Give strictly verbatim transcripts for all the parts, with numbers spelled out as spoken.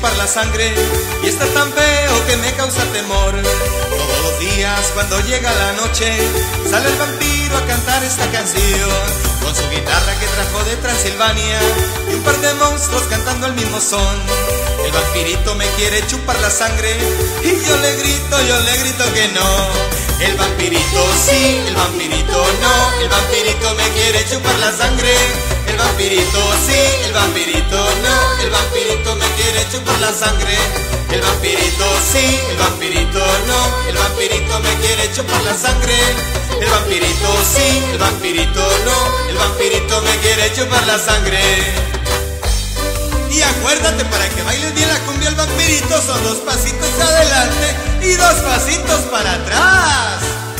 chupar la sangre y está tan feo que me causa temor. Todos los días cuando llega la noche sale el vampiro a cantar esta canción con su guitarra que trajo de Transilvania y un par de monstruos cantando el mismo son. El vampirito me quiere chupar la sangre y yo le grito, yo le grito que no. El vampirito sí, el vampirito no, el vampirito me quiere chupar la sangre. El vampirito sí, el vampirito no, el vampirito me quiere chupar la sangre. El vampirito sí, el vampirito no, el vampirito me quiere chupar la sangre. El vampirito sí, el vampirito no, el vampirito me quiere chupar la sangre. Y acuérdate, para que bailes bien la cumbia el vampirito son dos pasitos adelante y dos pasitos para atrás.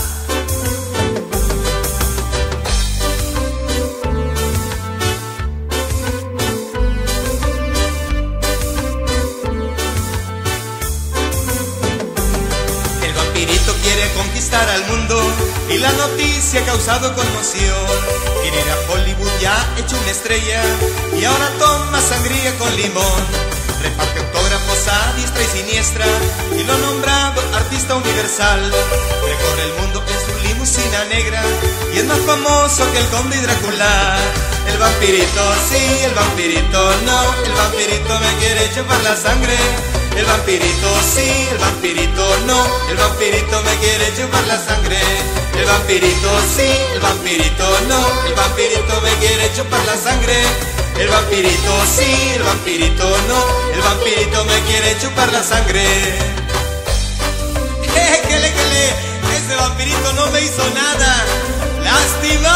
El vampirito quiere conquistar al mundo y la noticia ha causado conmoción. Quiere ir a Hollywood ya hecho una estrella y ahora toma sangría con limón. Reparte autógrafos a diestra y siniestra y lo ha nombrado artista universal. Recorre el mundo en su limusina negra y es más famoso que el conde Drácula. El vampirito sí, el vampirito no, el vampirito me quiere chupar la sangre. El vampirito sí, el vampirito no, el vampirito me quiere chupar la sangre. El vampirito sí, el vampirito no, el vampirito me quiere chupar la sangre. El vampirito sí, el vampirito no, el vampirito me quiere chupar la sangre. ¡Eh, que le, que le! Ese vampirito no me hizo nada. ¡Lástima!